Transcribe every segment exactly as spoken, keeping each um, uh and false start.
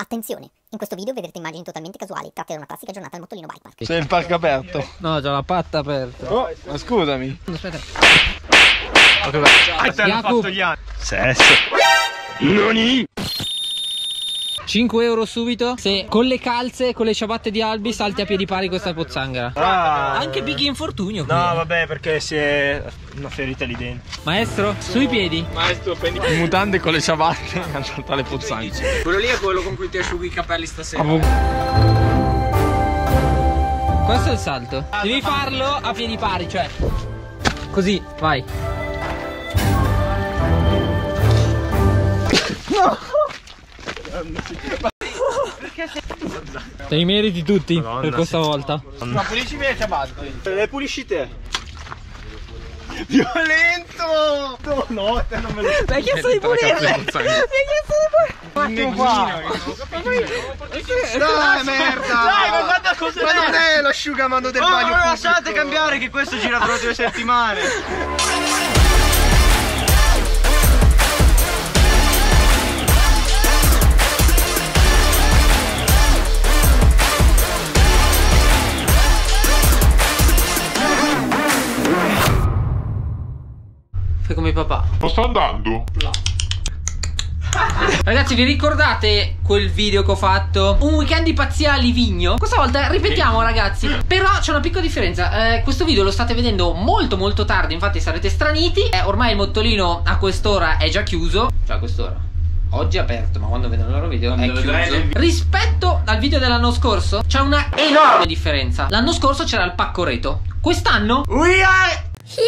Attenzione, in questo video vedrete immagini totalmente casuali tratte da una classica giornata al Mottolino Bike Park. Sei in parco aperto? No, c'ho la patta aperta. Oh, ma scusami. Aspetta. Ah, te l'hanno fatto gli anni. Sesso. Noni? cinque euro subito se con le calze e con le ciabatte di Albi salti a piedi pari questa pozzanghera. Ah, Anche Big Infortunio. no, qui. Vabbè, perché si è una ferita lì dentro. Maestro, sui piedi. Maestro, prendi in mutande con le ciabatte e hanno saltato le pozzanghere. Quello lì è quello con cui ti asciughi i capelli stasera. Questo è il salto. Devi farlo a piedi pari, cioè così, vai. No! Te li meriti tutti. Madonna, per questa sì. volta. Ma pulisci le ciabatte. Le pulisci te. Violento! No, no, te non me lo... Mi hai chiesto di pulire. Mi hai chiesto di pulire. Un qua. Dai, merda! Dai, ma guarda cosa ma non è l'asciugamano del Oh, bagno. ma lasciate cambiare che questo gira tra due settimane. Fai come papà. Ma sta andando? Ragazzi, vi ricordate quel video che ho fatto? Un weekend di pazzia a Livigno? Questa volta ripetiamo, ragazzi. Però c'è una piccola differenza. eh, Questo video lo state vedendo molto molto tardi, infatti sarete straniti. eh, Ormai il Mottolino a quest'ora è già chiuso. Cioè a quest'ora oggi è aperto, ma quando vedono il loro video è chiuso. Rispetto al video dell'anno scorso c'è una enorme differenza. L'anno scorso c'era il pacco Reto. Quest'anno We are...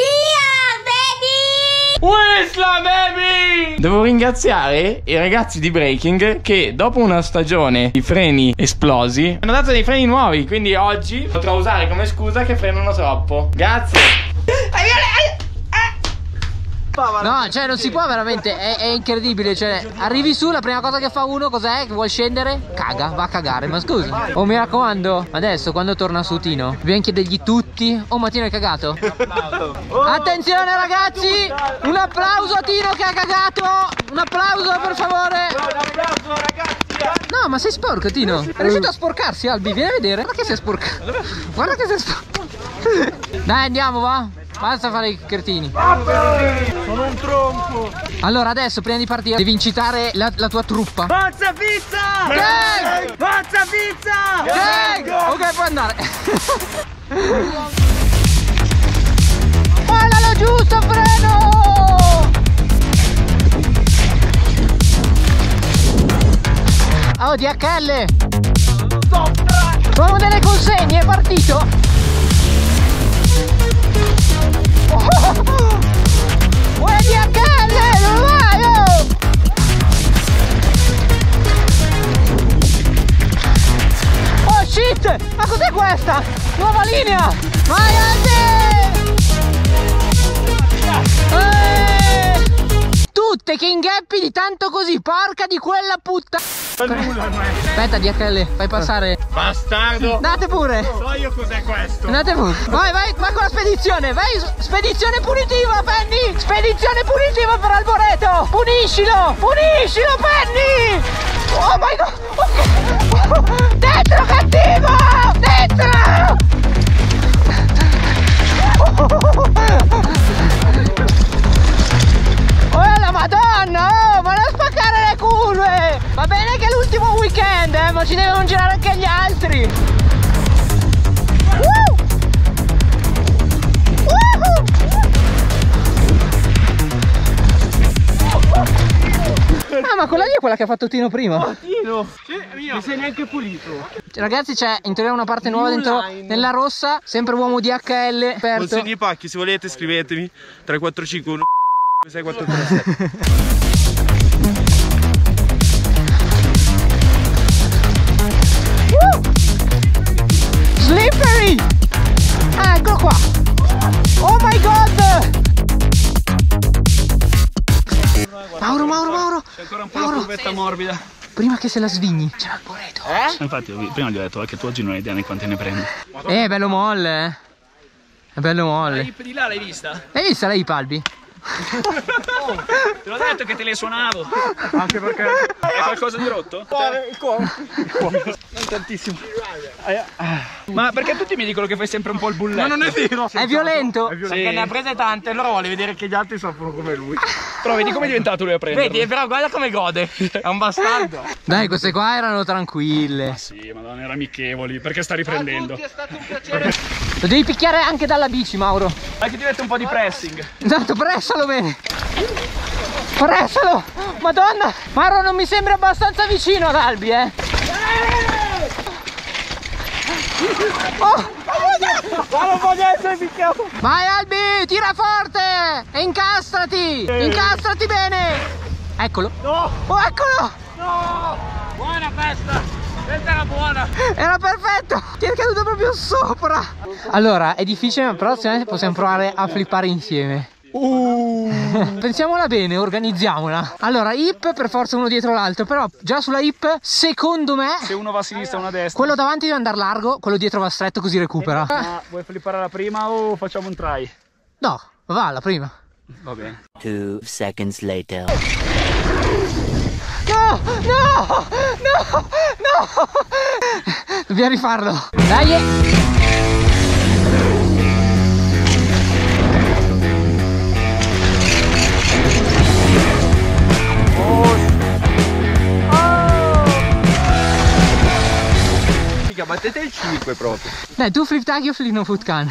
Wisla baby! Devo ringraziare i ragazzi di Breaking che dopo una stagione di freni esplosi hanno dato dei freni nuovi, quindi oggi potrò usare come scusa che frenano troppo. Grazie. no, cioè non si può veramente, è, è incredibile. Cioè, arrivi su, la prima cosa che fa uno cos'è? Che vuol scendere? Caga, va a cagare, ma scusa. Oh, mi raccomando, adesso quando torna su Tino dobbiamo chiedergli tutti. Oh, ma Tino hai cagato? Attenzione ragazzi, un applauso a Tino che ha cagato. Un applauso per favore. Un applauso ragazzi. No, ma sei sporco Tino. È riuscito a sporcarsi Albi, vieni a vedere. Guarda che si è sporcato. Guarda che si è sporcato. Dai, andiamo, va. Basta fare i cretini. Sono un tronco. Allora adesso prima di partire devi incitare la, la tua truppa. Forza pizza! Gang! Forza pizza! Gang! Ok, puoi andare. Guardalo giusto, freno! Oh, D H L! Sono delle consegne, è partito! Vuoi D H L? Dove vai? Oh! Oh shit! Ma cos'è questa? Nuova linea! Vai Albi! Eh! Tutte che ingheppi di tanto così, porca di quella puttana! Aspetta D H L, fai passare. Bastardo! Andate pure! So io cos'è questo! Andate pure! Vai, vai, vai con la spedizione! Vai! Spedizione punitiva, Penny! Spedizione punitiva per Alboreto! Puniscilo! Puniscilo, Penny! Oh my god! Okay. Dentro cattivo! Dentro! Oh la madonna! Oh, ma non spaccare le curve! Va bene che è l'ultimo weekend, eh, ma ci devono girare anche gli altri! Uh! Uh! Ah, ma quella lì è quella che ha fatto Tino prima. Oh, Tino! Non sei neanche pulito. Ragazzi, c'è in teoria una parte nuova dentro nella rossa, sempre uomo D H L aperto. Consegni i pacchi, se volete scrivetemi tre quattro cinque uno sei quattro tre sette. Slippery! Ah, eccolo qua! Oh my god! Mauro, Mauro, Mauro! C'è ancora un po' Mauro. la curvetta morbida. Prima che se la svigni, c'è l'Alboreto. Eh? Infatti prima gli ho detto che tu oggi non hai idea di quanti ne prendi. Eh, è bello molle, eh. È bello molle. La hip di là l'hai vista? Hai vista la hip, Albi? Te l'ho detto che te le suonavo. Anche perché è qualcosa di rotto? Il cuore, il cuore. Il cuore. Non tantissimo. Ma perché tutti mi dicono che fai sempre un po' il bulletto? Ma non è vero. È violento? Sì. Perché ne ha prese tante, allora vuole vedere che gli altri soffrono come lui. Però vedi come è diventato lui a prendere. Vedi, però guarda come gode. È un bastardo. Dai, queste qua erano tranquille. Ah sì, madonna, erano amichevoli. Perché sta riprendendo? È stato un piacere. Lo devi picchiare anche dalla bici, Mauro. Dai che ti mette un po' di pressing. Esatto, pressalo bene. Pressalo. Madonna. Mauro non mi sembra abbastanza vicino ad Albi, eh. Oh. Ma non voglio essere picchiato. Vai Albi, tira forte e incastrati. Incastrati bene. Eccolo. No. Oh, eccolo. No. Buona festa. Questa era buona. Era perfetto. Ti è caduto proprio sopra. Allora, è difficile, ma però se possiamo provare a flippare insieme. Uh. Pensiamola bene, organizziamola. Allora, hip per forza uno dietro l'altro. Però già sulla hip, secondo me, Se uno va a sinistra e uno a destra. quello davanti deve andare largo, quello dietro va stretto, così recupera. Ma vuoi flippare la prima o facciamo un try? No, va la prima. Va bene. Two seconds later. No, no, no, no. Dobbiamo rifarlo. Dai. Battete il cinque proprio. Dai, tu flip tag, io flip no foot can.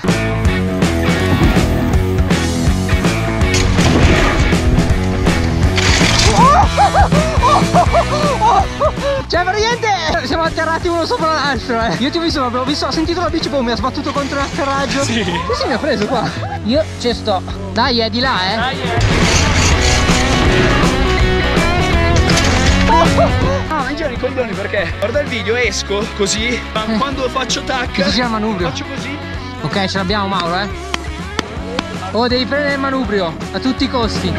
Cioè praticamente siamo atterrati uno sopra l'altro, eh. Io ti ho visto, ho visto, ho sentito la bici, poi mi ha sbattuto contro l'atterraggio. Sì. Sì, mi ha preso qua. Io ci sto. Dai, è di là, eh. Dai, eh. Ah, mangiano i coglioni perché guarda il video, esco così, ma quando faccio tac Che gira il manubrio. faccio così. Ok, ce l'abbiamo, Mauro, eh. Oh, devi prendere il manubrio a tutti i costi.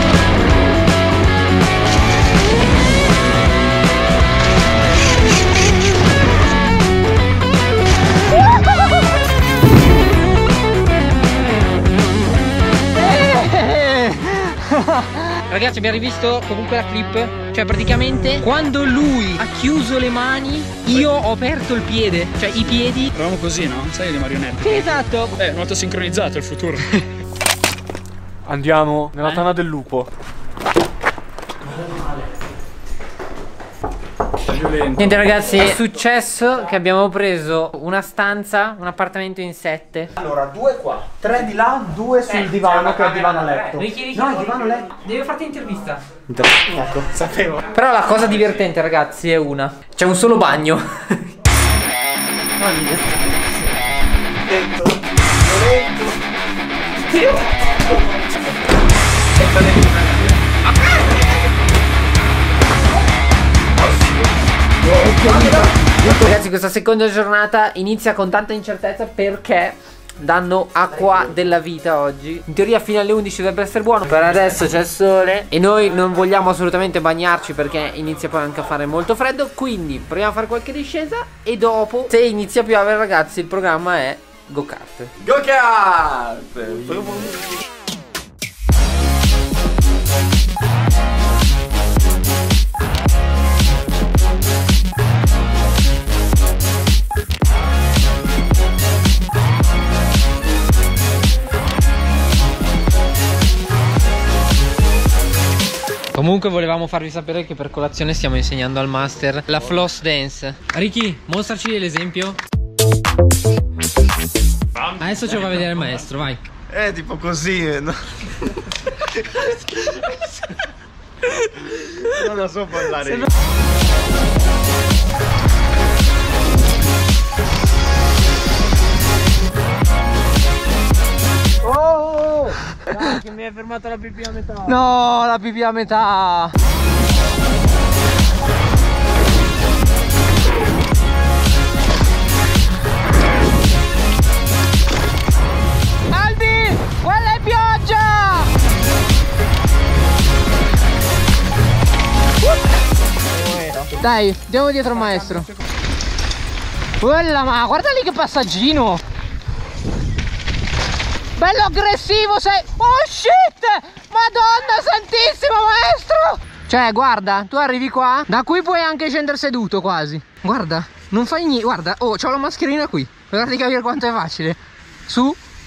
Ragazzi, abbiamo rivisto comunque la clip. Cioè praticamente quando lui ha chiuso le mani, io ho aperto il piede. Cioè i piedi. Eravamo così, no? Sai le marionette? Sì, esatto. Eh, nuoto sincronizzato, il futuro. Andiamo nella tana del lupo. Niente ragazzi, è successo che abbiamo preso una stanza, un appartamento in sette. Allora, due qua, tre di là, due sul divano che è il divano letto. Ricky, Ricky, No, il divano letto. devo farti intervista. Ecco, sapevo. Però la cosa divertente ragazzi è una. C'è un solo bagno. Lento, Ragazzi, questa seconda giornata inizia con tanta incertezza perché danno acqua della vita oggi. In teoria fino alle undici dovrebbe essere buono. Per adesso c'è il sole e noi non vogliamo assolutamente bagnarci perché inizia poi anche a fare molto freddo. Quindi proviamo a fare qualche discesa e dopo, se inizia a piovere ragazzi, il programma è go-kart. Go-kart! Comunque volevamo farvi sapere che per colazione stiamo insegnando al master la floss dance. Ricky, mostraci l'esempio. Adesso ce lo va a vedere il maestro, vai. È tipo così, no? Non la so parlare. Oh! Dai, che mi hai fermato la pipì a metà. No, la pipì a metà. Albi, quella è pioggia. Dai, andiamo dietro al maestro. Quella, ma guarda lì che passaggino. Bello aggressivo sei. Oh shit! Madonna santissima, maestro! Cioè guarda, tu arrivi qua, da qui puoi anche scendere seduto quasi. Guarda, non fai niente, guarda. Oh, c'ho la mascherina qui, per farti capire quanto è facile. Su.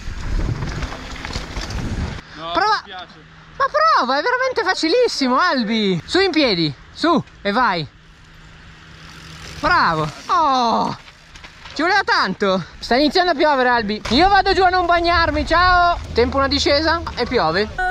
No, prova. mi piace. Ma prova, è veramente facilissimo, Albi. Su in piedi, su e vai. Bravo. Oh, ci voleva tanto. Sta iniziando a piovere, Albi. Io vado giù a non bagnarmi, ciao. Tempo una discesa e piove.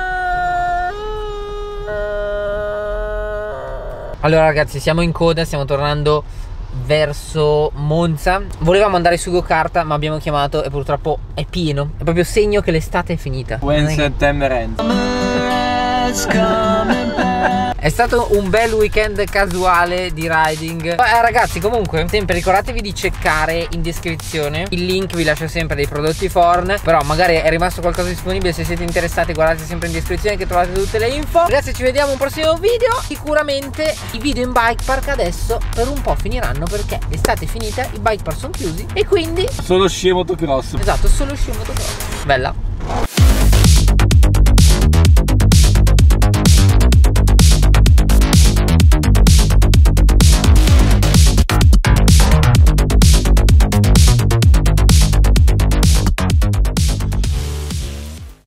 Allora ragazzi, siamo in coda, stiamo tornando verso Monza. Volevamo andare su Go-Kart, ma abbiamo chiamato e purtroppo è pieno. È proprio segno che l'estate è finita. When September ends. È stato un bel weekend casuale di riding. Ma, eh, ragazzi, comunque sempre ricordatevi di checkare in descrizione il link, vi lascio sempre dei prodotti Forn. Però magari è rimasto qualcosa disponibile, se siete interessati guardate sempre in descrizione che trovate tutte le info. Ragazzi, ci vediamo a un prossimo video. Sicuramente i video in bike park adesso per un po' finiranno, perché l'estate è finita, i bike park sono chiusi e quindi Solo sci e motocross. esatto, solo sci e motocross. Bella.